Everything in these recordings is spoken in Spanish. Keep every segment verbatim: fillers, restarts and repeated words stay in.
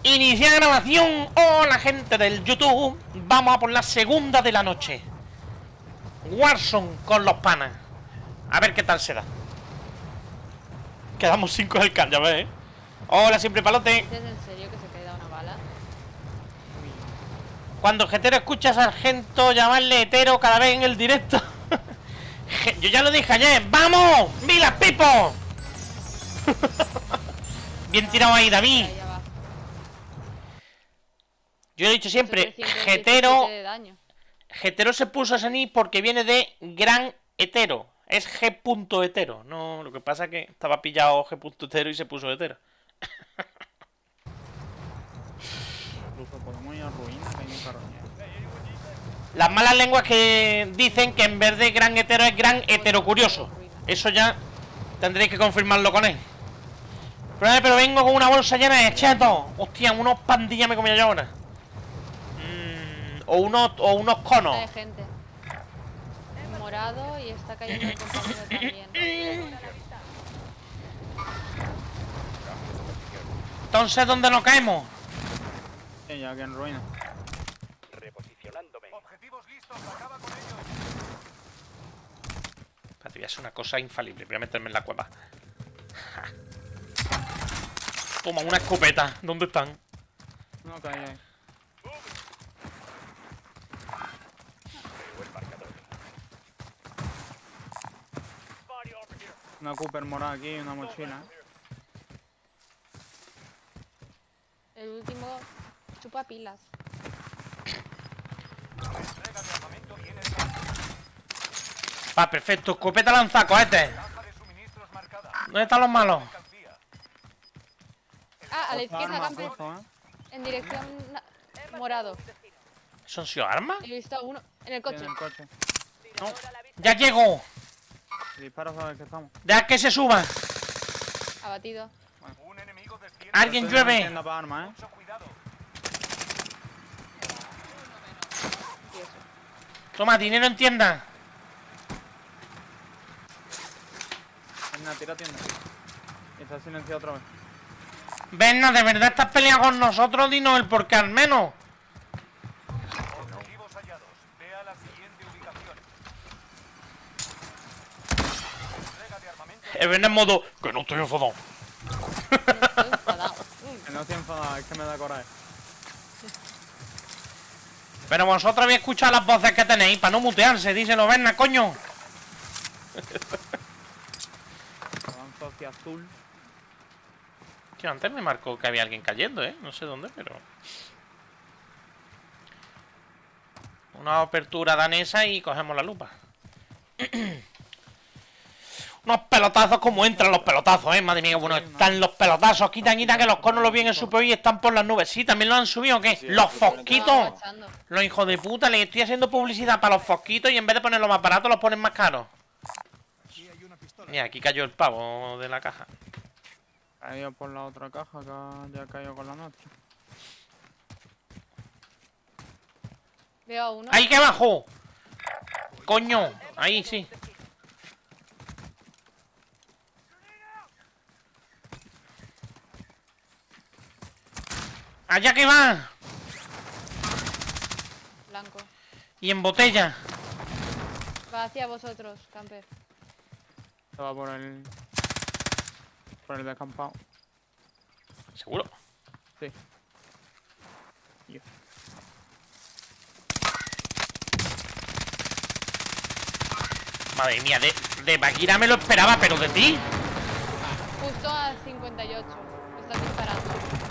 Inicia grabación. Hola gente del YouTube. Vamos a por la segunda de la noche. Warzone con los panas. A ver qué tal se da. Quedamos cinco del can, ya ves, ¿eh? Hola, siempre palote. ¿Es en serio que se queda una bala? Cuando el jetero escucha a Sargento llamarle hetero cada vez en el directo. Yo ya lo dije ayer. ¡Vamos! ¡Vilas Pipo! Bien tirado ahí, David. Ya, ya va. Yo he dicho siempre, trescientos jetero. diecisiete de daño. Jetero se puso ese nick porque viene de gran hetero. Es G. hetero. No, lo que pasa es que estaba pillado G. hetero y se puso hetero. Incluso podemos ir a ruinas, que hay un carroñero. Las malas lenguas que dicen que en vez de gran hetero es gran hetero curioso. Eso ya tendréis que confirmarlo con él. Pero, pero vengo con una bolsa llena de chetos. Hostia, unos pandillas me comía yo ahora. Mm, o unos, o unos conos. Hay gente. Morado y está cayendo el compañero también. Entonces, ¿dónde nos caemos? Sí, ya que en ruinas. Reposicionándome. Objetivos listos, acaba con ellos. Espérate, voy a hacer una cosa infalible. Voy a meterme en la cueva. Toma, una escopeta. ¿Dónde están? No, cae ahí. Una Cooper morada aquí y una mochila. El último chupa pilas. Entrega de armamento viene de Va, perfecto. Escopeta lanza, cohetes. caja de suministros marcada. ¿Dónde están los malos? Mercancía. Ah, a la izquierda, Armas, campe. ojo, ¿eh? En dirección na- morado. ¿Son sido armas? He visto a uno en el coche. En el coche. No. Ya llegó. Dispara a ver que estamos. Deja que se suba. Abatido. Un enemigo desciende. Alguien Estoy en la llueve. tienda para armas, ¿eh? Mucho cuidado. Y eso. Toma, dinero en tienda. Venga, tira tienda. Y está silenciado otra vez. Venga, ¿de verdad estás peleando con nosotros? Dinos el porqué al menos. Objetivos hallados. Vea la siguiente ubicación. Entrega de armamento. El ven en modo que no estoy enfadado. Estoy enfadado. Que no estoy enfadado, es que me da coraje. Pero vosotros habéis escuchado las voces que tenéis para no mutearse, díselo, venga, coño. Avanzo hacia azul. Tío, antes me marcó que había alguien cayendo, ¿eh? No sé dónde, pero... Una apertura danesa y cogemos la lupa. Unos pelotazos, como entran los pelotazos, ¿eh? Madre mía, bueno, están los pelotazos. Quitan, quitan que los conos los vienen en su y están por las nubes. Sí, también lo han subido, ¿o qué? Los fosquitos. Agachando. Los hijos de puta, les estoy haciendo publicidad para los fosquitos y en vez de ponerlos más baratos los ponen más caros. Mira, aquí cayó el pavo de la caja. Ha ido por la otra caja que ya ha caído con la noche. Veo a uno. ¡Ahí que bajó! ¡Coño! Ahí sí. ¡Allá que va! Blanco. Y en botella. Va hacia vosotros, camper. Se va por el... Por el descampado. ¿Seguro? Sí. Yo. Madre mía, de, de Bagheera me lo esperaba, pero de ti. Justo a cincuenta y ocho. Me están disparando.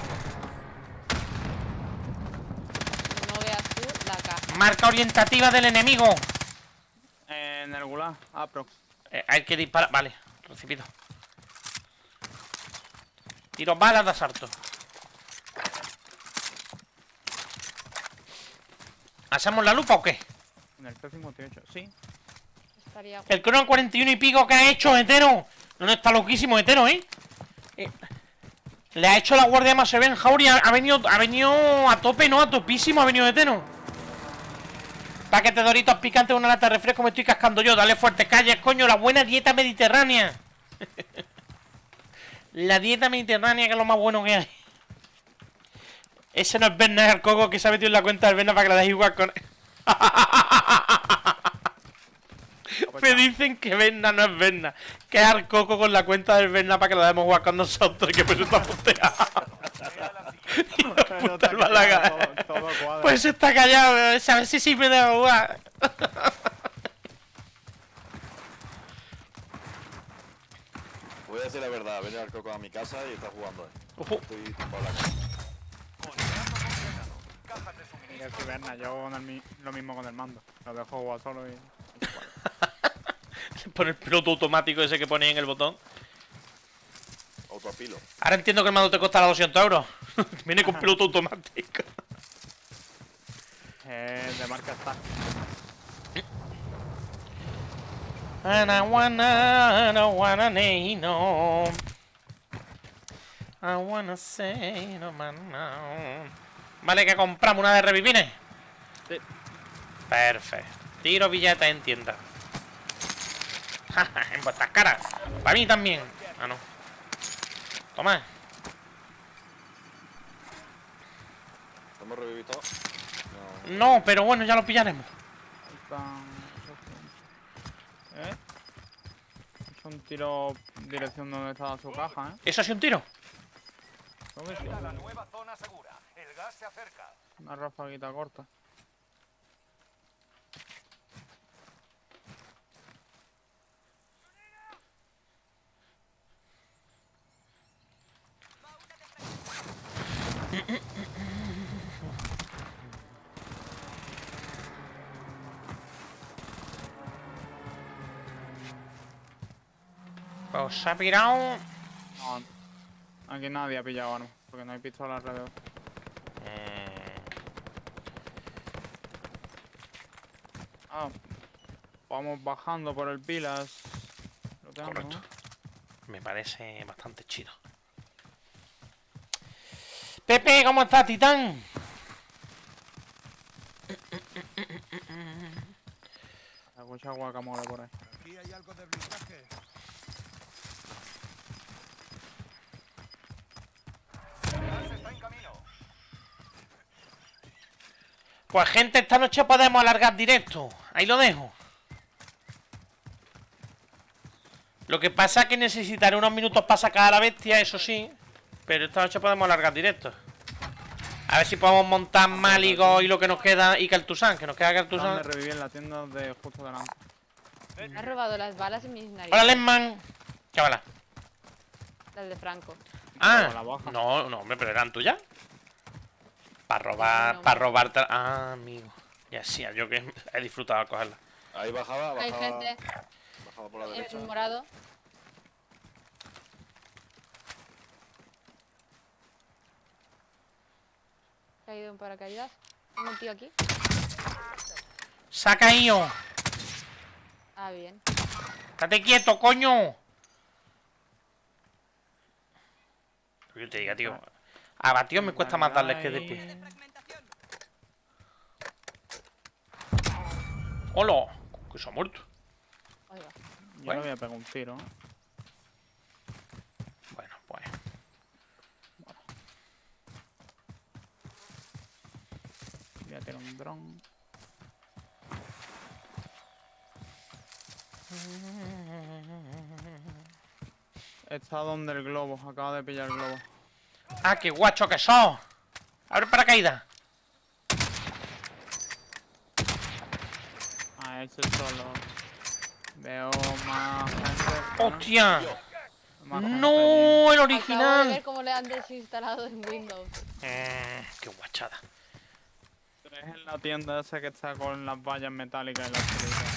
No veas tú la caja. Marca orientativa del enemigo. En el gulag, aprox. Eh, hay que disparar. Vale, recibido. Tiro balas de asalto. ¿Hacemos la lupa o qué? En el P cincuenta y ocho, sí. Estaría... El crono cuarenta y uno y pico que ha hecho Hetero. No, no, está loquísimo Hetero, ¿eh? eh le ha hecho la guardia más se ve en Jauri. Ha, ha venido ha venido a tope, ¿no? A topísimo ha venido Hetero. Paquete de doritos picantes, una lata de refresco. Me estoy cascando yo. Dale fuerte, calles, coño. La buena dieta mediterránea. La dieta mediterránea, que es lo más bueno que hay. Ese no es Berna, es el Coco que se ha metido en la cuenta del Berna para que la dejes igual con... Me dicen que Berna no es Berna, que es el Coco con la cuenta del Berna para que la demos jugar con nosotros y que por eso está puteado. Y la puta el Málaga. Todo, todo cuadra. Pues está callado, a ver si sí me deja jugar. Voy a decir la verdad, viene el Coco a mi casa y está jugando ahí. Ojo. Estoy tumbado en la cama. Contrato completado. Cajas de Y suministro. que si Berna, yo hago con el mi- lo mismo con el mando. Lo dejo jugar solo y... y Por el piloto automático ese que pone en el botón. Autopilo. Ahora entiendo que el mando te costará doscientos euros. Viene con piloto automático. Eh, de marca está. And I wanna, I don't wanna need no. I wanna say no man no. Vale, que compramos una de revivines. Sí. Perfecto. Tiro billetes en tienda. En vuestras caras. Para mí también. Ah, no. Toma. ¿Hemos revivido todo? No. No, pero bueno, ya lo pillaremos. Están... ¿Eh? Es un tiro en dirección donde estaba su caja, ¿eh? ¿Eso ha sido un tiro? Creo que sí. Llega la nueva zona segura. El gas se acerca. Una rafaguita corta. Pues se ha pirado. No, aquí nadie ha pillado arma, porque no hay pistola alrededor. Eh, Ah, vamos bajando por el pilas. Lo tengo, Correcto. ¿no? Me parece bastante chido. Pepe, ¿cómo estás, Titán? Hay mucha guacamole por ahí. Aquí hay algo de blindaje. El gas está en camino. Pues gente, esta noche podemos alargar directo. Ahí lo dejo. Lo que pasa es que necesitaré unos minutos para sacar a la bestia, eso sí. Pero esta noche podemos alargar directo. A ver si podemos montar Máligo y lo que nos queda y Cartusan, que nos queda Acaban Cartusan. de revivir en la tienda de justo delante. Me has robado las balas en mis narices. Hola, Lesman. ¿Qué bala? Las de Franco. Ah, la baja. no, no, hombre, pero eran tuyas. Para robar, No, no, para no. robarte. Ah, amigo. Ya sí, yo que he disfrutado al cogerla. Ahí bajaba, bajaba. Hay gente Bajaba por la derecha. en morado. Caído en paracaídas. Hay un tío aquí. Se ha caído. Ah, bien. Estate quieto, coño. Que yo te diga, tío. A batidos me cuesta más darles que después. ¡Hola! Que se ha muerto. Ahí va. Yo Bueno. le voy a pegar un tiro. ¿eh? Bueno, pues. Voy a tirar un dron. Está donde el globo. Acaba de pillar el globo. ¡Ah, qué guacho que sos! ¡Abre paracaídas! Ah, ese solo. Veo más gente. ¡Hostia! Más gente ¡No! ¡El Acabo de ver original! cómo le han desinstalado en Windows. Eh, ¡Qué guachada! allí. Es en la tienda esa que está con las vallas metálicas y las tiritas.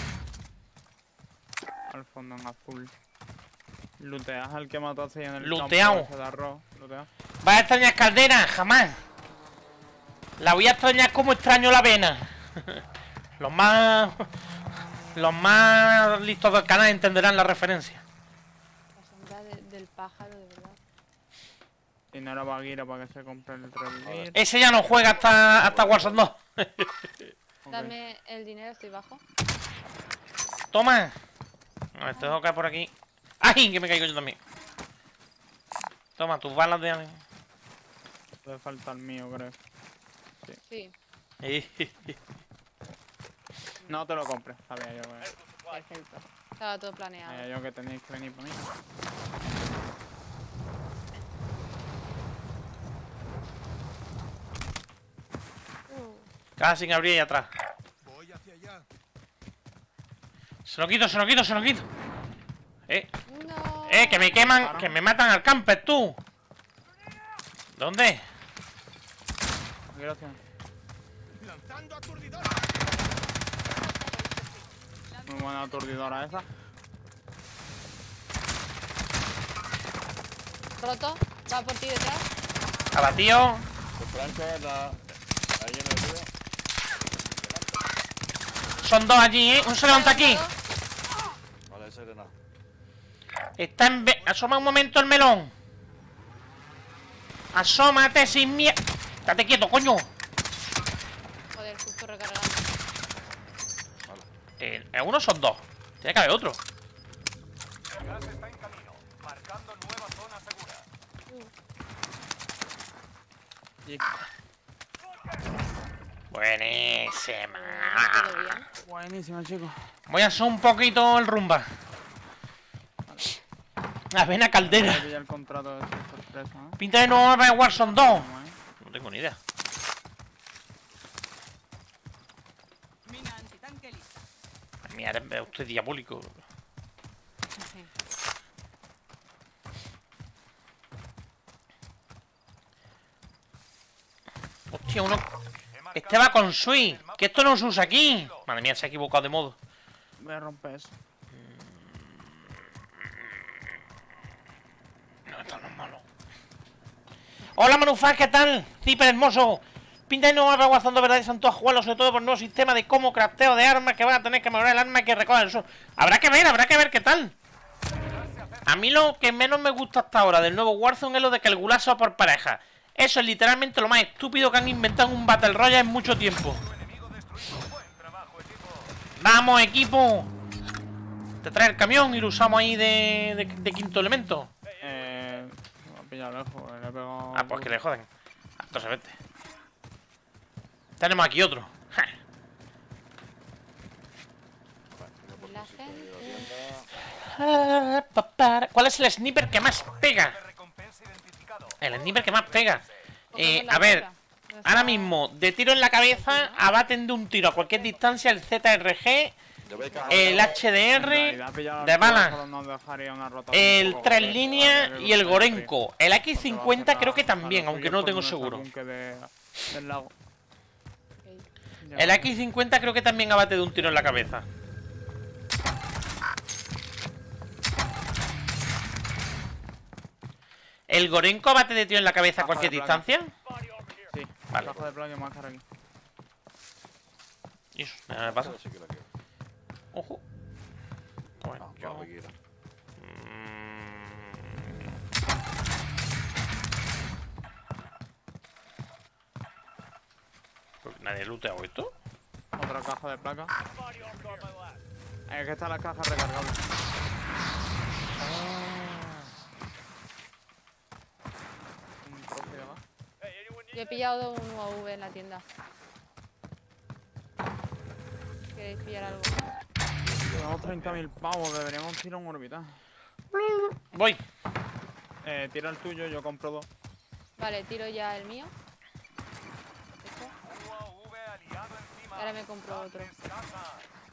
Al fondo en azul. Luteas al que mataste ahí en el Luteao. campo ese de arroz. Luteao. ¿Vas a extrañar Caldera? Jamás. La voy a extrañar como extraño la avena. Los más... Los más listos del canal entenderán la referencia. La sombra de- del pájaro, de verdad. Y no era Bagheera para que se compre el revivir. Ese ya no juega hasta, hasta Warzone dos. Ok. Dame el dinero, estoy bajo. Toma. A ver, te dejo caer por aquí. ¡Ay! Que me caigo yo también. Toma, tus balas de... Le falta el mío, creo. Sí, No te lo compres, sabía yo. eh. perfecto. Estaba todo planeado. Sabía yo que tenéis que venir por mí. Uh, Caja sin abrir ahí atrás. Voy hacia allá. Se lo quito, se lo quito, se lo quito. Eh, no. eh, que me queman, Claro. que me matan al camper, tú. ¿Dónde? Aquí lo tienes. Lanzando aturdidor. Muy buena aturdidora esa. Roto. Va por ti detrás. Abatido. El Franco en la... ahí en el río. Son dos allí, ¿eh? Un se levanta aquí. Vale, ese de nada. Está en... ve- Asoma un momento el melón. Asómate sin miedo. Estate quieto, coño. Joder, justo recargando. Eh, eh, uno son dos. Tiene que haber otro. El gas está en camino. Marcando nueva zona segura. Y... Buenísima. Todo bien. Buenísimo, chicos. Voy a hacer un poquito el rumba. Avena caldera. Voy a pillar el contrato de esa sorpresa, ¿eh? Pinta de nuevo para Warzone dos. ¿Cómo es? No tengo ni idea. Mina antitanque lista. Ay, mira, es usted diabólico. Hostia, uno... Este va con Sui. Que esto no se usa aquí. Madre mía, se ha equivocado de modo. Voy a romper eso. No, esto no es malo. Hola, Manufaz, ¿qué tal? Zipper hermoso. Pinta de nuevo para Warzone, ¿verdad? Son todos jugarlo, sobre todo por el nuevo sistema de cómo crafteo de armas que van a tener que mejorar el arma que recoge el sol. Habrá que ver, habrá que ver qué tal. A mí lo que menos me gusta hasta ahora del nuevo Warzone es lo de que el gulag sea por pareja. Eso es literalmente lo más estúpido que han inventado en un Battle Royale en mucho tiempo. ¡Vamos, equipo! Te trae el camión y lo usamos ahí de, de, de quinto elemento. Eh... Me va a pillar lejos, le he pegado... Ah, pues que le joden. Entonces vete. Tenemos aquí otro. Ja. La gente. Ah, pa, para. ¿Cuál es el sniper que más pega? Recompensa identificado. El sniper que más pega. Eh, Cogemos la a ver, boca. No ahora está- mismo, de tiro en la cabeza, abaten de un tiro a cualquier distancia el Z R G, ¿Ya veis que el H D En R, realidad, pillar de al bala, solo nos dejaría una rotación un el poco tres grande, líneas para que y el lo Gorenko. El X Porque va a cincuenta hacer creo que la- también, la aunque suya no lo por tengo nuestro seguro. búnker de- del lago. Ok. Ya El va. X cincuenta creo que también abate de un tiro en la cabeza. ¿El Gorenko abate de tiro en la cabeza a Caja cualquier de placa. distancia? Sí, Vale. caja de playa más cara aquí. Y eso, nada me pasa. Sí que la quiero. Ojo. Bueno, Ah, yo... vale, quiero. Mm. ¿Nadie looteado esto? Otra caja de placa. Es que está la caja recargable. Un trozo de gas. Yo he pillado un U A V en la tienda. ¿Queréis pillar algo? Tenemos treinta mil pavos, deberíamos tirar un orbital. Voy. Eh, tira el tuyo, yo compro dos. Vale, tiro ya el mío. Esto. U A V aliado encima. Ahora me compro otro. Descansa.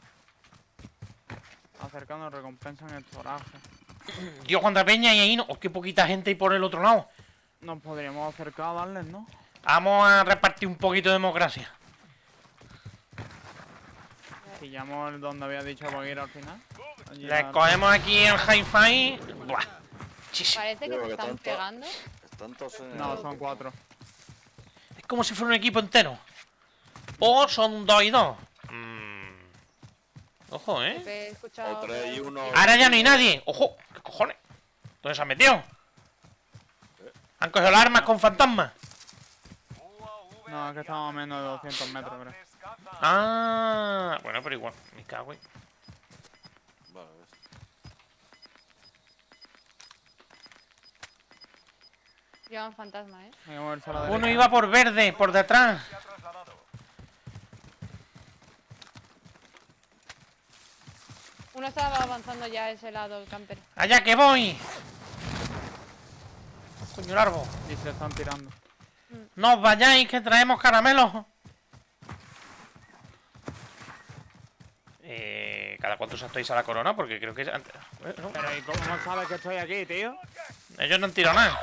Acercando recompensa en el toraje. Dios, cuánta peña y ahí no. Oh, qué poquita gente hay por el otro lado. Nos podríamos acercar a darles, ¿no? Vamos a repartir un poquito de democracia. Pillamos el donde había dicho ir al final. Allí Le al- cogemos aquí el hi-fi. Buah. Chis. Parece que Creo se que están tanto- pegando. Están todos en No, son cuatro. Es como si fuera un equipo entero. O son dos y dos. Mm. Ojo, ¿eh? He escuchado. O tres y uno. Ahora ya no hay nadie. Ojo, ¿qué cojones? ¿Dónde se han metido? Han cogido las armas con fantasmas. U A V No, es que estamos a menos de doscientos metros, creo. descansa. Ah, bueno, pero igual. Me cago en... Vale, ves. Llevan fantasma, ¿eh? Hay que moverse a la Uno derecha. iba por verde, por detrás. Se ha trasladado. Uno estaba avanzando ya a ese lado, el camper. Allá que voy. Coño, el árbol. Y se están tirando. No os vayáis, que traemos caramelos. Eh, ¿Cada cuánto saltáis a la corona? Porque creo que... es antes- eh, no. Pero ¿y cómo no sabes que estoy aquí, tío? Ellos no han tirado nada.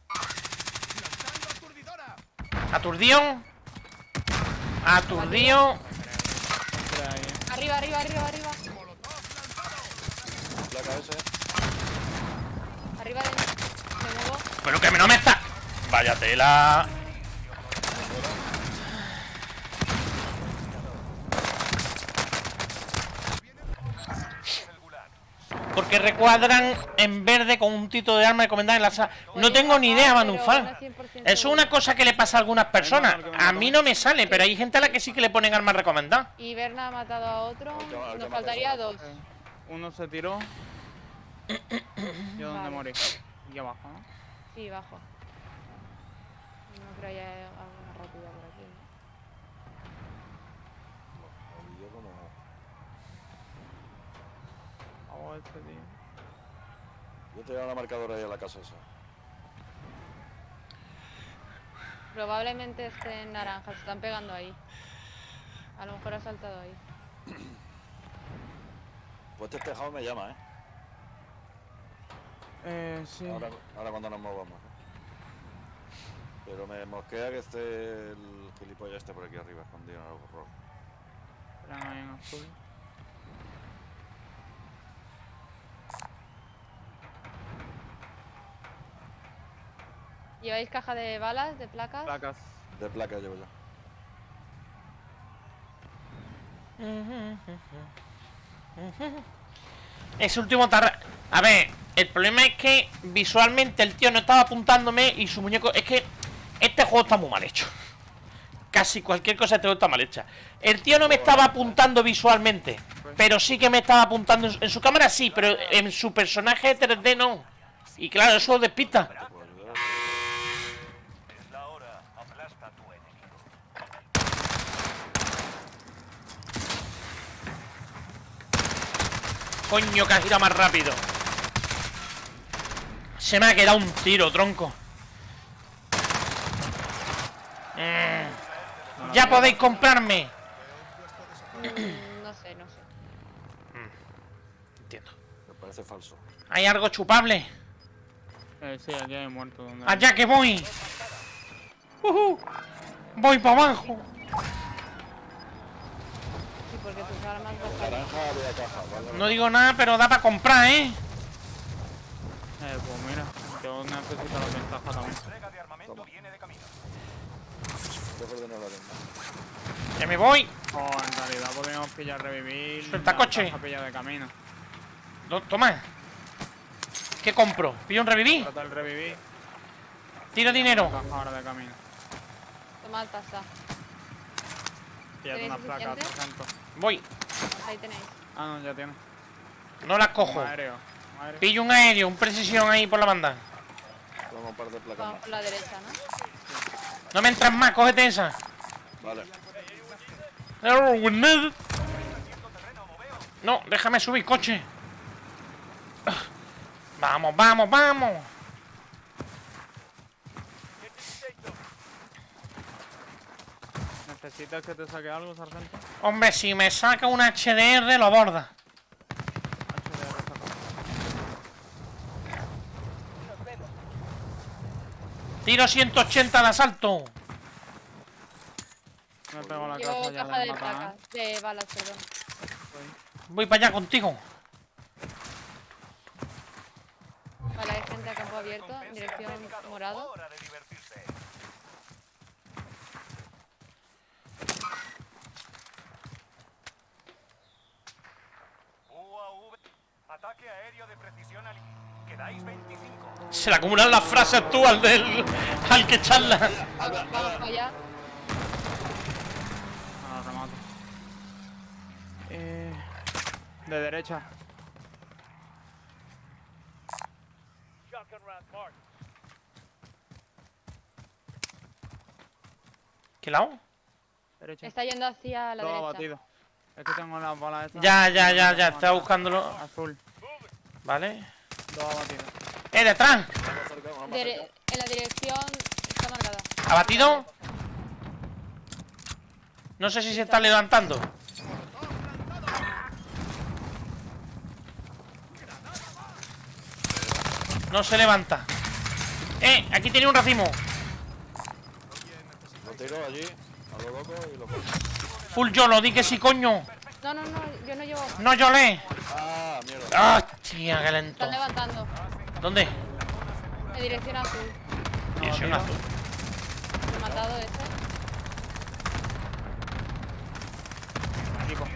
Aturdido. Aturdido. Entre ahí. Arriba, arriba, arriba, arriba. Placa ese. Arriba de mí. Me muevo. Pero que no me está... Vaya tela. Porque recuadran en verde con un título de arma recomendada en la sala. No tengo ni idea, Manufán. Eso es una cosa que le pasa a algunas personas. A mí no me sale, pero hay gente a la que sí que le ponen armas recomendadas. Y Berna ha matado a otro. Al que- al que Nos mata faltaría solo. dos. Eh, Uno se tiró. ¿Yo dónde Vale. morí? Aquí abajo, ¿no? Sí, bajo. No creo que haya alguna rápida por aquí. ¿no? Y yo como... Vamos a este tío. Yo te llevo la marcadora ahí a la casa esa. Probablemente esté en naranja, se están pegando ahí. A lo mejor ha saltado ahí. Pues este tejado me llama, ¿eh? Eh, sí. Ahora, ahora cuando nos movamos. ¿eh? Pero me mosquea que esté el gilipollas este por aquí arriba, escondido en algo rojo. Esperan ahí en azul. ¿Lleváis caja de balas, de placas? Placas. De placa llevo yo. Ese último tarra... A ver, el problema es que visualmente el tío no estaba apuntándome y su muñeco... Es que este juego está muy mal hecho. Casi cualquier cosa de este juego está mal hecha. El tío no me estaba apuntando visualmente, pero sí que me estaba apuntando en su, en su cámara, sí, pero en su personaje tres D no. Y claro, eso lo despista. ¿Te puedo ayudar? Es la hora. Aplasta a tu enemigo. Coño, que ha girado más rápido. Se me ha quedado un tiro, tronco. Mm. Ya podéis comprarme. Mm, no sé, no sé. Entiendo. Me parece falso. ¿Hay algo chupable? Eh, sí, aquí hay muerto. ¿Dónde? Allá que voy. Ujú. Voy para abajo. Sí, porque tus armas bajan. Naranja había caja, ¿vale? No digo nada, pero da para comprar, ¿eh? Eh, pues mira, yo necesito la ventaja también. Entrega de armamento viene de camino. Dejo de no la tengo. Ya me voy. Oh, en realidad podríamos pillar revivir. Suelta la coche. caja pilla de camino. No, toma. ¿Qué compro? ¿Pillo un reviví? Trata el revivir. Tiro dinero. Caja ahora de camino. Toma el taza. Píllate una ¿Tenéis placa, suficiente? sargento. Voy. Ahí tenéis. Ah, no, ya tiene. No las cojo. Un aéreo. un aéreo. Pillo un aéreo, un precisión ahí por la banda. Tengo un par de placas Vamos más. por la derecha, ¿no? No me entras más, cógete esa. Vale. No, déjame subir, coche. Vamos, vamos, vamos. ¿Necesitas que te saque algo, sargento? Hombre, si me saca un H D R, lo borda. H D R sacado. Tiro ciento ochenta de asalto. Me pego la Llevo casa ya caja de de matar. placas. De balas, perdón. Voy para allá contigo. Vale, hay gente a campo abierto, en dirección morado. Hora de divertirse. U A V. Ataque aéreo de precisión al... Quedáis veinticinco. Se le acumulan las frases tú al del. al que charla. Vamos para allá. Ah, remato. Eh, de derecha. ¿Qué lado? Derecha. Está yendo hacia la Todo derecha. abatido. Es que tengo las balas estas. Ya, ya, ya, ya. Tengo Está acá. buscándolo. Azul. Vale. Dos abatidos. ¡Eh, detrás! Vamos cerca, vamos Dire- cerca. en la dirección está marcada. ¿Abatido? No sé si se está levantando. No se levanta. ¡Eh! Aquí tiene un racimo. Lo tiro allí, a lo loco y lo cojo. Full YOLO, di que sí, coño. No, no, no, yo no llevo. No lloré. Ah, mierda. ¡Hostia, qué lento! Están levantando. ¿Dónde? En dirección azul. Dirección azul. He matado ese. Equipo.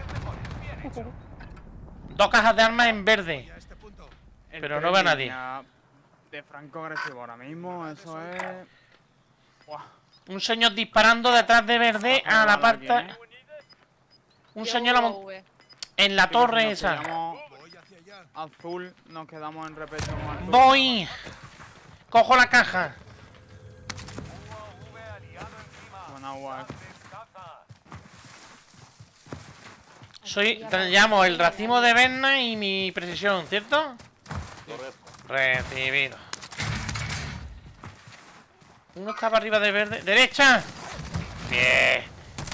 Dos cajas de armas en verde. El Pero no ve a tres nadie. línea De franco agresivo ahora mismo, eso es. Buah. Un señor disparando detrás de verde a la parte. ¿Quién es? Un Llevo señor a mon- V. en la Sí, torre nos esa. pillamos azul, nos quedamos en repecho con azul. Voy. Cojo la caja. U A V aliado encima. Con agua. Descaza. Soy, te llamo el racimo de Berna y mi precisión, ¿cierto? Correcto. Recibido. Uno está para arriba de verde. ¡Derecha! Bien.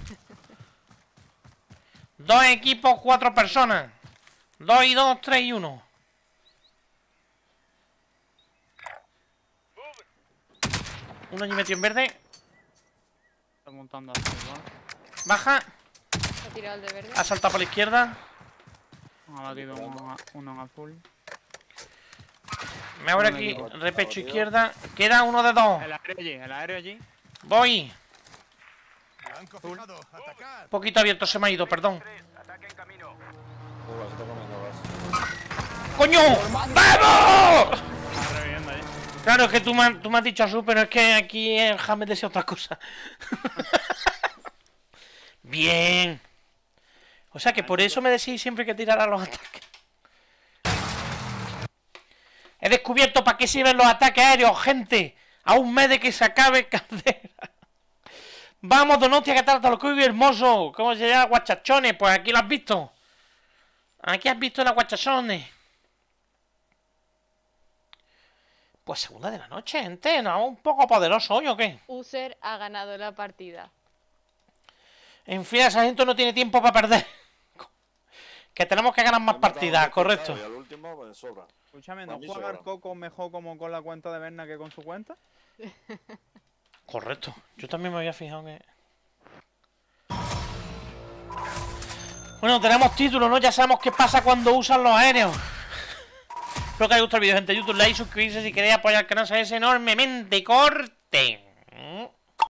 Dos equipos, cuatro personas. Dos y dos, tres y uno. Uno allí metido en verde. Está montando azul, ¿vale? Baja. He tirado el de verde. Ha saltado por la izquierda. Ha batido uno, uno en azul. Me abre aquí. Repecho izquierda. Queda uno de dos. El aéreo allí, el aéreo allí. Voy. Blanco fijado, atacar. Poquito abierto se me ha ido, perdón. Ataque en camino. Uy, vas, está comiendo, vas. ¡Coño! ¡Vamos! Está reviviendo allí. Claro, es que tú me, has- tú me has dicho azul, pero es que aquí el James desea otra cosa. Bien. O sea que por eso me decís siempre que tirar a los ataques. He descubierto para qué sirven los ataques aéreos, gente. A un mes de que se acabe Caldera. Vamos, Donostia, que tal, tal, hermoso. ¿Cómo se llama? Guachachones. Pues aquí lo has visto. Aquí has visto las guachachones. Pues segunda de la noche, gente. ¿No? Un poco poderoso hoy, ¿o qué? User ha ganado la partida. En fin, esa gente no tiene tiempo para perder. Que tenemos que ganar más Hemos dado partidas, un correcto. Y al último, pues sobra. Escúchame, Para ¿no mí juega el sobra. Coco mejor como con la cuenta de Berna que con su cuenta? Correcto. Yo también me había fijado que... Bueno, tenemos título, ¿no? Ya sabemos qué pasa cuando usan los aéreos. Espero que os haya gustado el vídeo, gente. YouTube, like, suscribirse si queréis apoyar al canal, es enormemente. ¡Corte!